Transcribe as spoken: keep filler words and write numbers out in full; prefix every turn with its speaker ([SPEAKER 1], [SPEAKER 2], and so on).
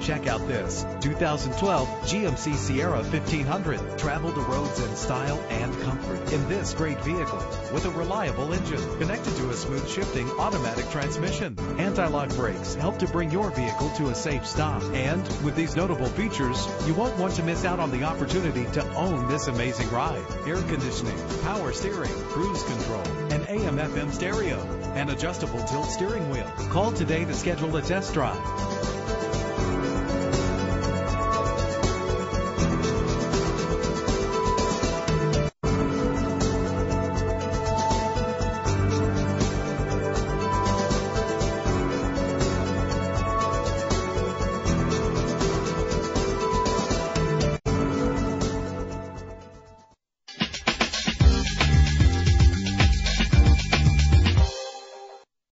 [SPEAKER 1] Check out this two thousand twelve G M C Sierra fifteen hundred. Travel the roads in style and comfort in this great vehicle with a reliable engine connected to a smooth shifting automatic transmission. Anti-lock brakes help to bring your vehicle to a safe stop. And with these notable features, you won't want to miss out on the opportunity to own this amazing ride. Air conditioning, power steering, cruise control, an A M F M stereo, and adjustable tilt steering wheel. Call today to schedule a test drive.